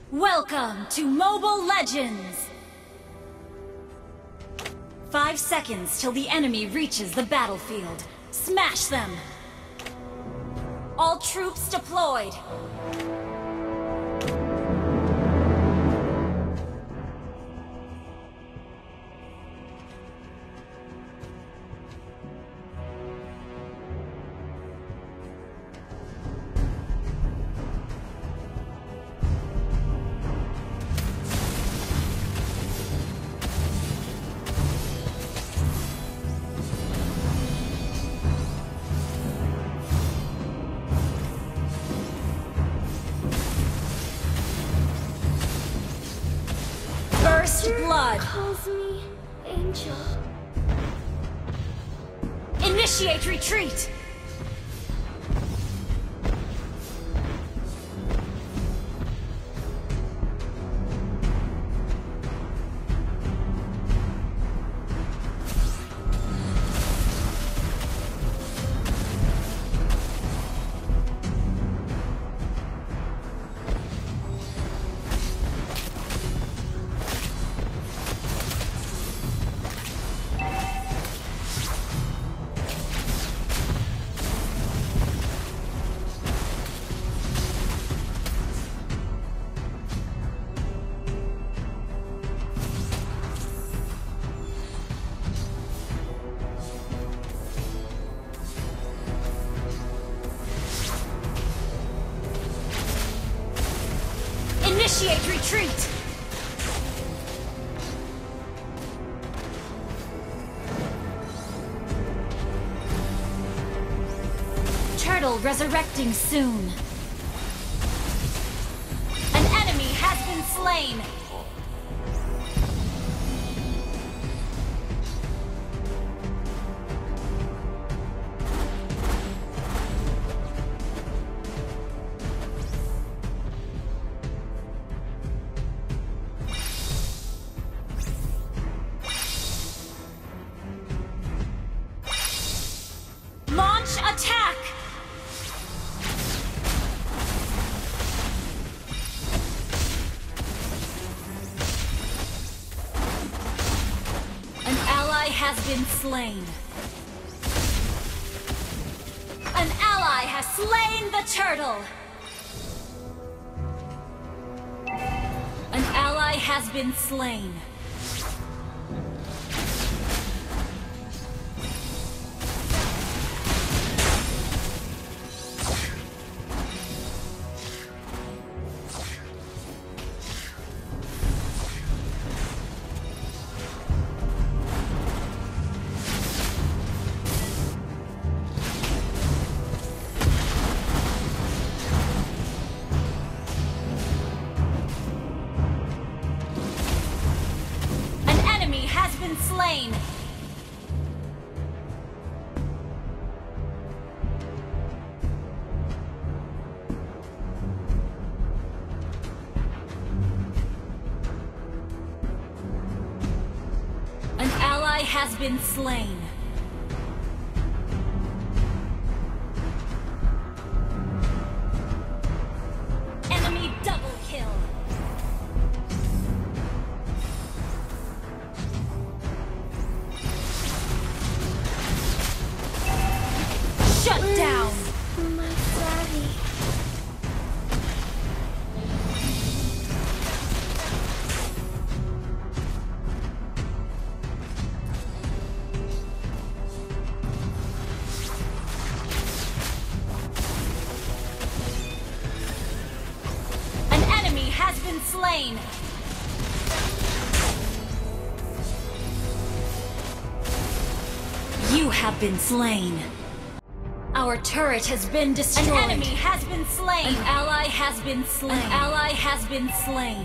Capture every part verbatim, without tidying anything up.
Welcome to Mobile Legends! Five seconds till the enemy reaches the battlefield. Smash them! All troops deployed! First blood. Calls me Angel. Initiate retreat. Initiate retreat! Turtle resurrecting soon. An enemy has been slain. Launch attack! An ally has been slain. An ally has slain the turtle! An ally has been slain. Been slain. An ally has been slain. Enemy double kill. Shut down! My daddy. An enemy has been slain! You have been slain. Our turret has been destroyed. An enemy has been slain. An ally has been slain. An ally has been slain.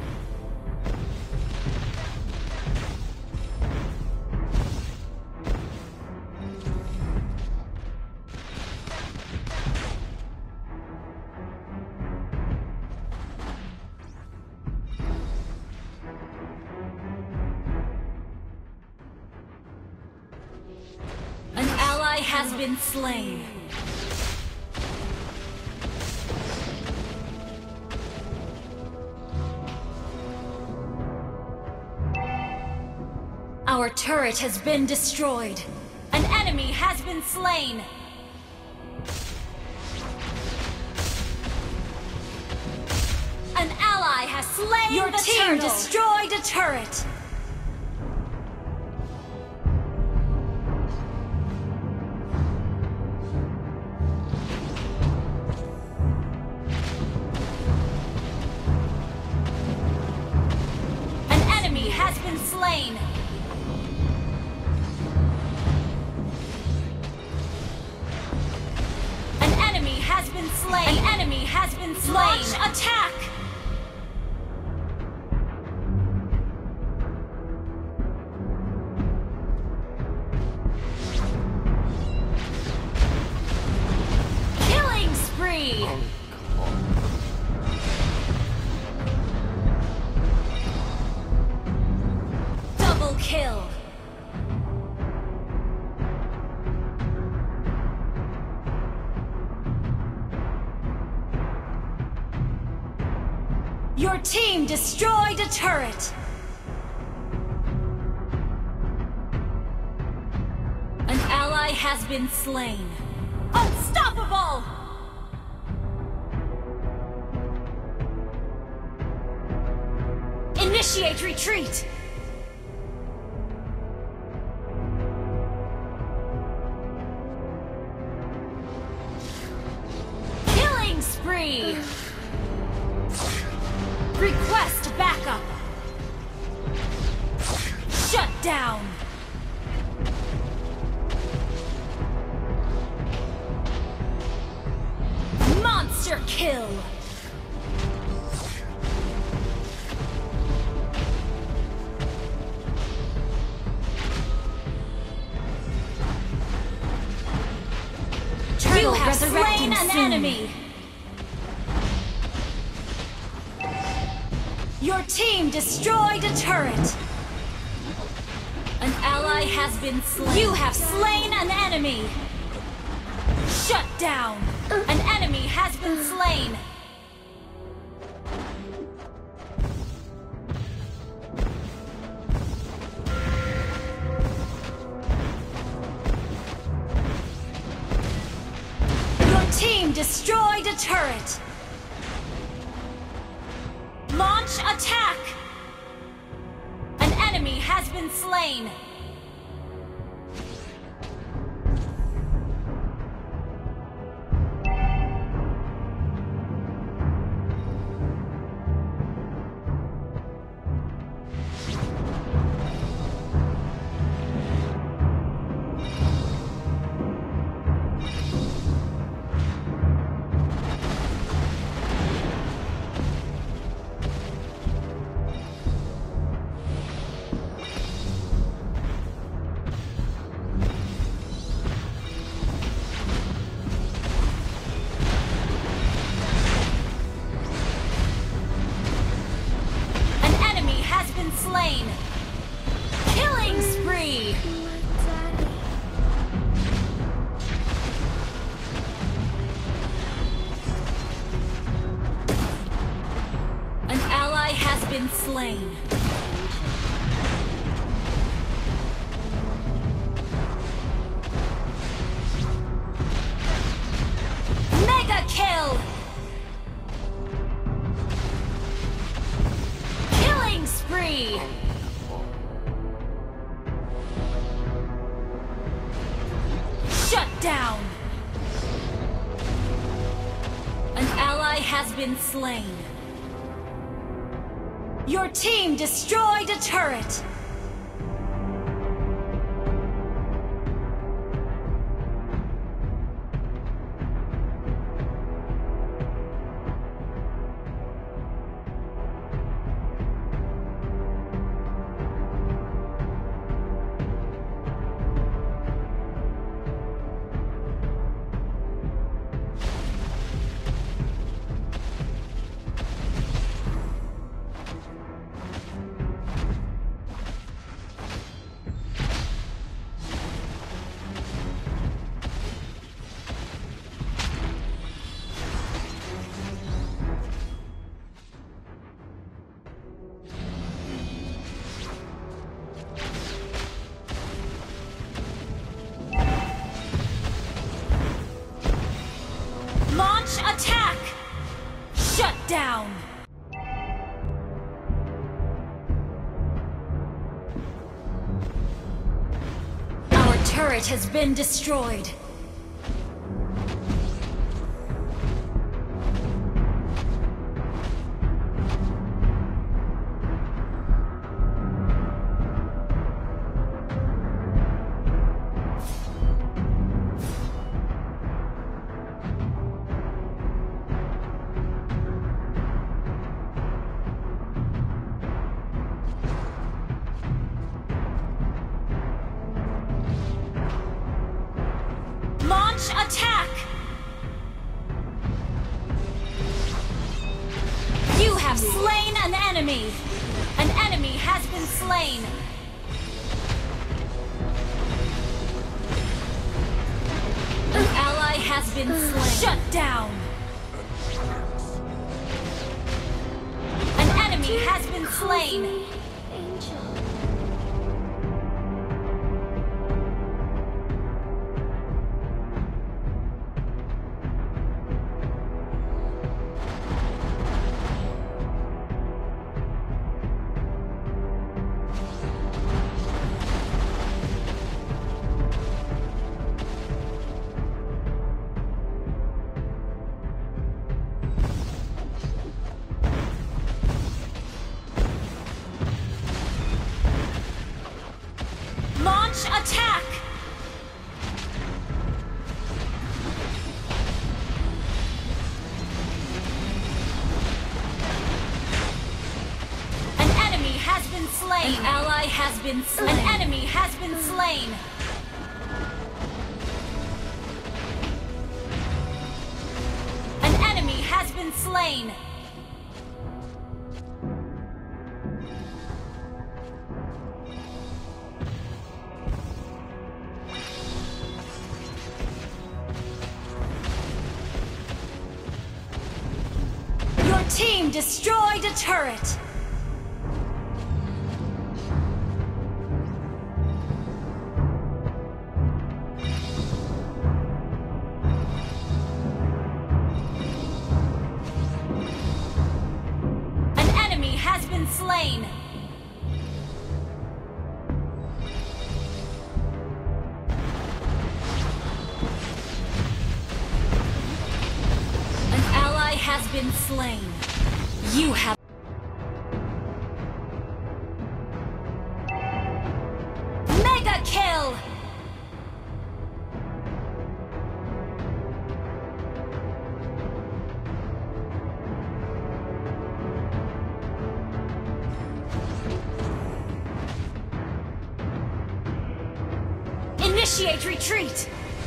An ally has been slain. Our turret has been destroyed. An enemy has been slain. An ally has slain Your the team turtle. Destroyed a turret. An enemy has been slain. An enemy has been slain. An enemy has been slain. Launch attack. Double kill. Your team destroyed a turret. An ally has been slain. Unstoppable! Initiate retreat! Killing spree! Request backup! Shut down! Monster kill! You have slain an enemy! Your team destroyed a turret! An ally has been slain. You have slain an enemy! Shut down! An enemy has been slain! Team destroyed a turret! Launch attack! An enemy has been slain! Slain! Killing spree! An ally has been slain. Mega kill! Spree! Shut down! An ally has been slain. Your team destroyed a turret! turret has been destroyed. Launch attack! You have slain an enemy! An enemy has been slain! An ally has been slain! Shut down! An enemy has been slain! Angel. Launch attack! An enemy has been slain! An ally has been slain! An enemy has been slain! An enemy has been slain! Your team destroyed a turret! An enemy has been slain! An ally has been slain. You have mega kill! Initiate retreat!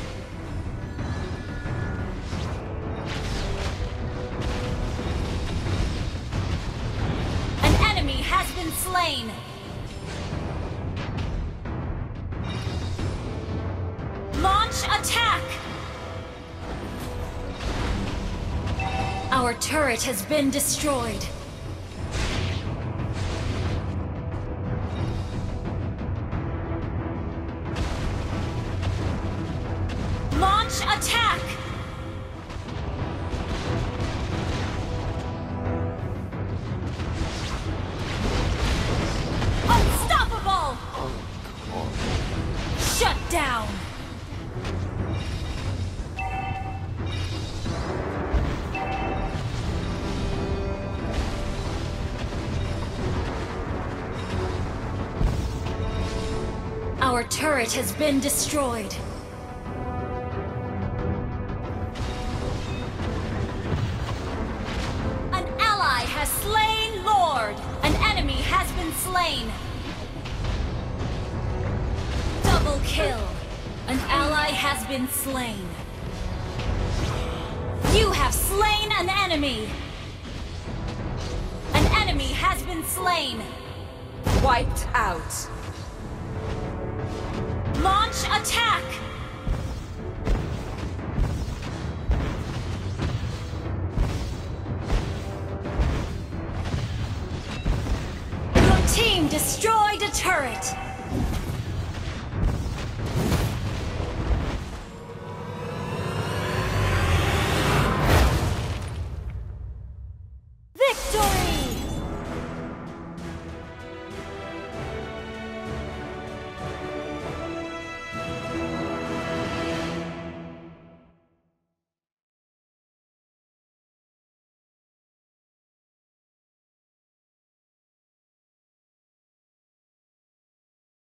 Has been slain. Launch attack! Our turret has been destroyed. Launch attack! Unstoppable! Shut down! Our turret has been destroyed. An ally has slain Lord! An enemy has been slain! Double kill! An ally has been slain. You have slain an enemy! An enemy has been slain! Wiped out. Launch attack! Your team destroyed a turret!